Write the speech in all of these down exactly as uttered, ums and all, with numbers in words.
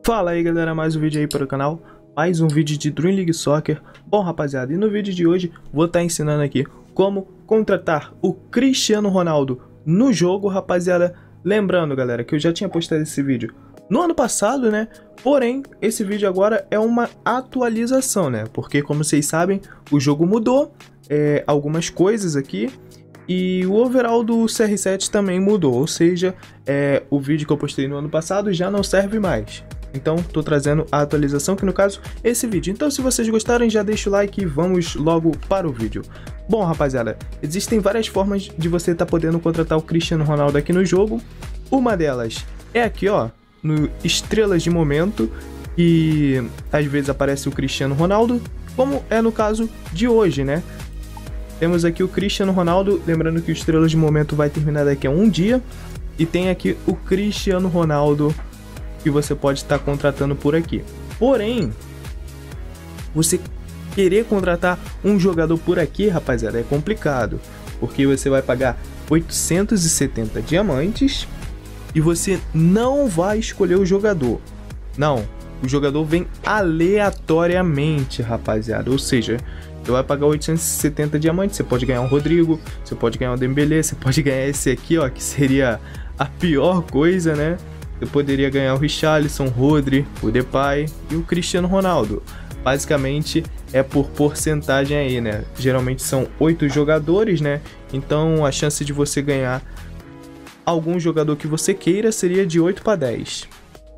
Fala aí galera, mais um vídeo aí para o canal, mais um vídeo de Dream League Soccer. Bom rapaziada, e no vídeo de hoje vou estar ensinando aqui como contratar o Cristiano Ronaldo no jogo, rapaziada. Lembrando galera que eu já tinha postado esse vídeo no ano passado, né? Porém, esse vídeo agora é uma atualização, né? Porque como vocês sabem, o jogo mudou é, algumas coisas aqui. E o overall do C R sete também mudou, ou seja, é, o vídeo que eu postei no ano passado já não serve mais. Então, tô trazendo a atualização, que no caso, esse vídeo. Então, se vocês gostarem, já deixa o like e vamos logo para o vídeo. Bom, rapaziada, existem várias formas de você estar tá podendo contratar o Cristiano Ronaldo aqui no jogo. Uma delas é aqui, ó, no Estrelas de Momento, e às vezes aparece o Cristiano Ronaldo, como é no caso de hoje, né? Temos aqui o Cristiano Ronaldo, lembrando que o Estrelas de Momento vai terminar daqui a um dia. E tem aqui o Cristiano Ronaldo que você pode estar contratando por aqui. Porém, você querer contratar um jogador por aqui, rapaziada, é complicado. Porque você vai pagar oitocentos e setenta diamantes e você não vai escolher o jogador. Não, o jogador vem aleatoriamente, rapaziada. Ou seja, você vai pagar oitocentos e setenta diamantes, você pode ganhar um Rodrigo, você pode ganhar um Dembélé, você pode ganhar esse aqui, ó, que seria a pior coisa, né? Você poderia ganhar o Richarlison, o Rodri, o Depay e o Cristiano Ronaldo. Basicamente é por porcentagem aí, né? Geralmente são oito jogadores, né? Então a chance de você ganhar algum jogador que você queira seria de oito para dez.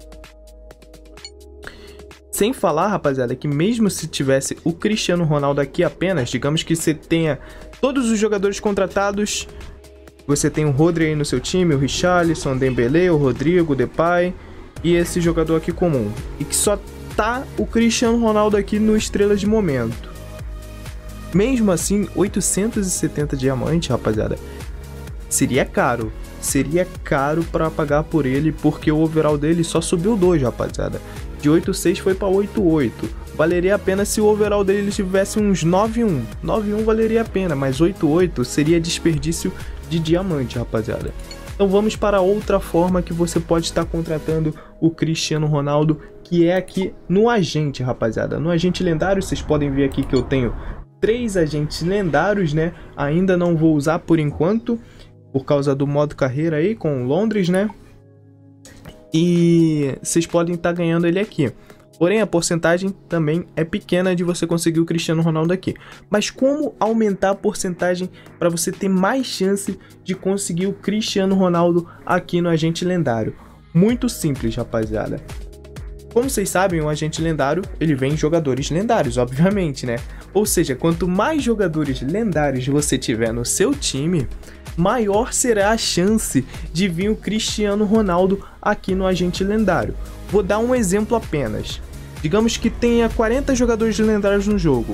Sem falar, rapaziada, que mesmo se tivesse o Cristiano Ronaldo aqui apenas, digamos que você tenha todos os jogadores contratados, você tem o Rodri aí no seu time, o Richarlison, o Dembélé, o Rodrigo, o Depay e esse jogador aqui comum, e que só tá o Cristiano Ronaldo aqui no Estrelas de Momento. Mesmo assim, oitocentos e setenta diamantes, rapaziada, seria caro. Seria caro para pagar por ele, porque o overall dele só subiu dois, rapaziada. De oito ponto seis foi para oito ponto oito. Valeria a pena se o overall dele tivesse uns nove ponto um. nove ponto um valeria a pena, mas oito ponto oito seria desperdício de diamante, rapaziada. Então vamos para outra forma que você pode estar contratando o Cristiano Ronaldo, que é aqui no agente, rapaziada. No agente lendário, vocês podem ver aqui que eu tenho três agentes lendários, né? Ainda não vou usar por enquanto, por causa do modo carreira aí com Londres, né? E vocês podem estar ganhando ele aqui. Porém, a porcentagem também é pequena de você conseguir o Cristiano Ronaldo aqui. Mas como aumentar a porcentagem para você ter mais chance de conseguir o Cristiano Ronaldo aqui no agente lendário? Muito simples, rapaziada. Como vocês sabem, o agente lendário, ele vem jogadores lendários, obviamente, né? Ou seja, quanto mais jogadores lendários você tiver no seu time, maior será a chance de vir o Cristiano Ronaldo aqui no agente lendário. Vou dar um exemplo apenas. Digamos que tenha quarenta jogadores lendários no jogo.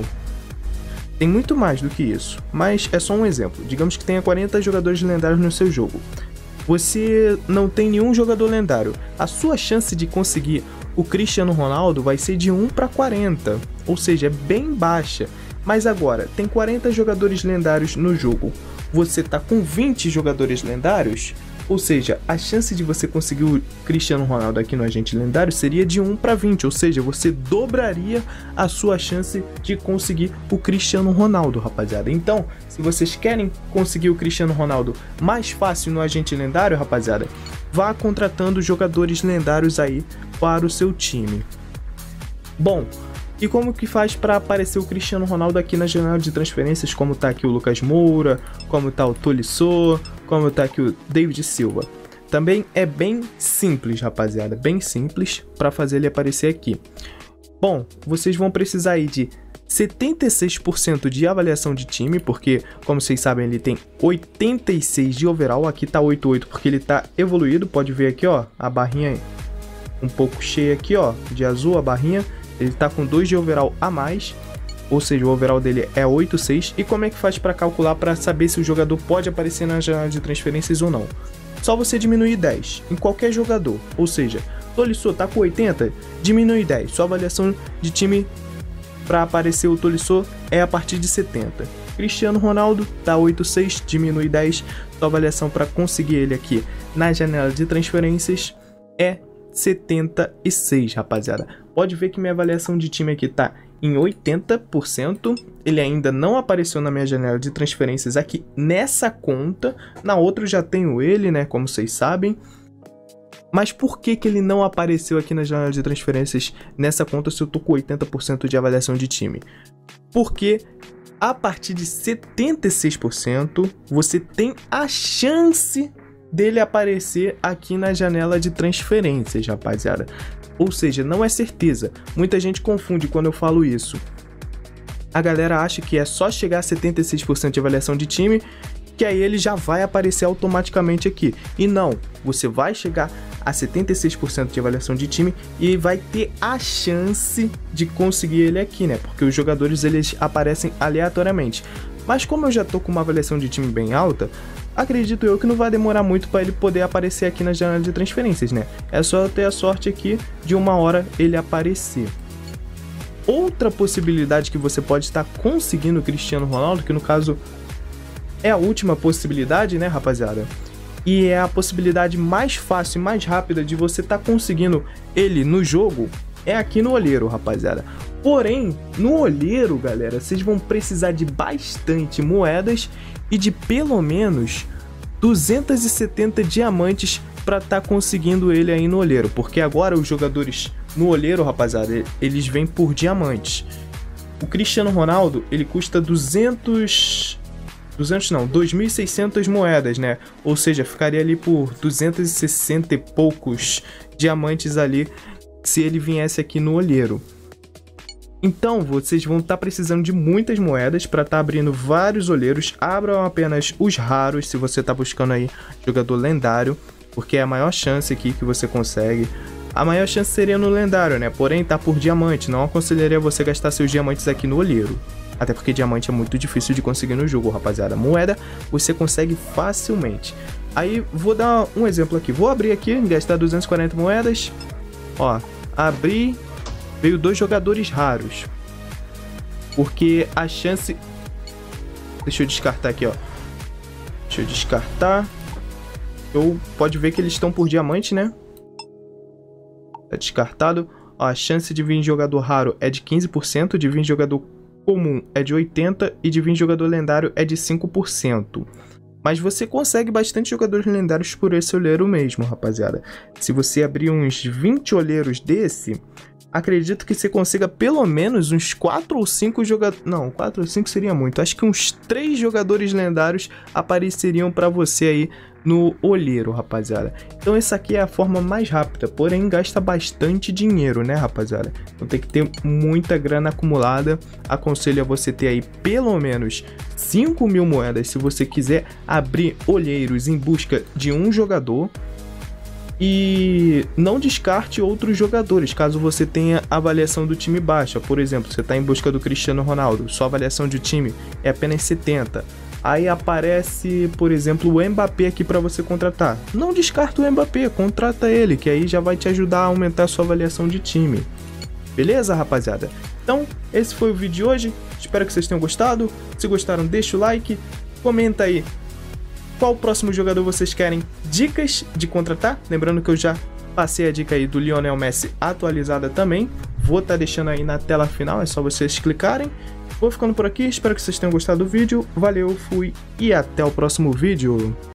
Tem muito mais do que isso, mas é só um exemplo. Digamos que tenha quarenta jogadores lendários no seu jogo. Você não tem nenhum jogador lendário. A sua chance de conseguir o Cristiano Ronaldo vai ser de um para quarenta, ou seja, é bem baixa. Mas agora, tem quarenta jogadores lendários no jogo. Você tá com vinte jogadores lendários, ou seja, a chance de você conseguir o Cristiano Ronaldo aqui no agente lendário seria de um para vinte, ou seja, você dobraria a sua chance de conseguir o Cristiano Ronaldo, rapaziada. Então, se vocês querem conseguir o Cristiano Ronaldo mais fácil no agente lendário, rapaziada, vá contratando jogadores lendários aí para o seu time. Bom, e como que faz para aparecer o Cristiano Ronaldo aqui na janela de transferências, como tá aqui o Lucas Moura, como tá o Tolisso, como tá aqui o David Silva? Também é bem simples, rapaziada, bem simples para fazer ele aparecer aqui. Bom, vocês vão precisar aí de setenta e seis por cento de avaliação de time, porque, como vocês sabem, ele tem oitenta e seis de overall, aqui tá oitenta e oito porque ele tá evoluído, pode ver aqui, ó, a barrinha um pouco cheia aqui, ó, de azul a barrinha. Ele tá com dois de overall a mais, ou seja, o overall dele é oitenta e seis. E como é que faz para calcular para saber se o jogador pode aparecer na janela de transferências ou não? Só você diminuir dez em qualquer jogador, ou seja, Tolisso tá com oitenta, diminui dez. Sua avaliação de time para aparecer o Tolisso é a partir de setenta. Cristiano Ronaldo tá oitenta e seis, diminui dez. Sua avaliação para conseguir ele aqui na janela de transferências é setenta e seis, rapaziada. Pode ver que minha avaliação de time aqui tá em oitenta por cento. Ele ainda não apareceu na minha janela de transferências aqui nessa conta. Na outra eu já tenho ele, né, como vocês sabem. Mas por que que ele não apareceu aqui na janela de transferências nessa conta se eu tô com oitenta por cento de avaliação de time? Porque a partir de setenta e seis por cento você tem a chance dele aparecer aqui na janela de transferências, rapaziada. Ou seja, não é certeza. Muita gente confunde quando eu falo isso. A galera acha que é só chegar a setenta e seis por cento de avaliação de time que aí ele já vai aparecer automaticamente aqui. E não, você vai chegar a setenta e seis por cento de avaliação de time e vai ter a chance de conseguir ele aqui, né? Porque os jogadores eles aparecem aleatoriamente. Mas como eu já tô com uma avaliação de time bem alta, acredito eu que não vai demorar muito para ele poder aparecer aqui na janela de transferências, né? É só ter a sorte aqui de uma hora ele aparecer. Outra possibilidade que você pode estar conseguindo o Cristiano Ronaldo, que no caso é a última possibilidade, né, rapaziada? E é a possibilidade mais fácil e mais rápida de você estar conseguindo ele no jogo, é aqui no olheiro, rapaziada. Porém, no olheiro, galera, vocês vão precisar de bastante moedas e de pelo menos duzentos e setenta diamantes para estar conseguindo ele aí no olheiro. Porque agora os jogadores no olheiro, rapaziada, eles vêm por diamantes. O Cristiano Ronaldo, ele custa duzentos... duzentos não, dois mil e seiscentas moedas, né? Ou seja, ficaria ali por duzentos e sessenta e poucos diamantes ali se ele viesse aqui no olheiro. Então, vocês vão estar precisando de muitas moedas para estar abrindo vários olheiros. Abram apenas os raros, se você está buscando aí jogador lendário, porque é a maior chance aqui que você consegue. A maior chance seria no lendário, né? Porém, tá por diamante. Não aconselharia você gastar seus diamantes aqui no olheiro. Até porque diamante é muito difícil de conseguir no jogo, rapaziada. Moeda você consegue facilmente. Aí, vou dar um exemplo aqui. Vou abrir aqui, gastar duzentas e quarenta moedas. Ó, abri... Veio dois jogadores raros. Porque a chance... Deixa eu descartar aqui, ó. Deixa eu descartar. Eu... Pode ver que eles estão por diamante, né? Tá descartado. Ó, a chance de vir jogador raro é de quinze por cento. De vir jogador comum é de oitenta por cento. E de vir jogador lendário é de cinco por cento. Mas você consegue bastante jogadores lendários por esse olheiro mesmo, rapaziada. Se você abrir uns vinte olheiros desse... Acredito que você consiga pelo menos uns quatro ou cinco jogadores... Não, quatro ou cinco seria muito. Acho que uns três jogadores lendários apareceriam para você aí no olheiro, rapaziada. Então essa aqui é a forma mais rápida, porém gasta bastante dinheiro, né, rapaziada? Então tem que ter muita grana acumulada. Aconselho a você ter aí pelo menos cinco mil moedas se você quiser abrir olheiros em busca de um jogador. E não descarte outros jogadores, caso você tenha avaliação do time baixa. Por exemplo, você está em busca do Cristiano Ronaldo, sua avaliação de time é apenas setenta. Aí aparece, por exemplo, o Mbappé aqui para você contratar. Não descarta o Mbappé, contrata ele, que aí já vai te ajudar a aumentar a sua avaliação de time. Beleza, rapaziada? Então, esse foi o vídeo de hoje. Espero que vocês tenham gostado. Se gostaram, deixa o like, comenta aí qual o próximo jogador vocês querem dicas de contratar. Lembrando que eu já passei a dica aí do Lionel Messi atualizada também. Vou estar deixando aí na tela final, é só vocês clicarem. Vou ficando por aqui, espero que vocês tenham gostado do vídeo. Valeu, fui e até o próximo vídeo.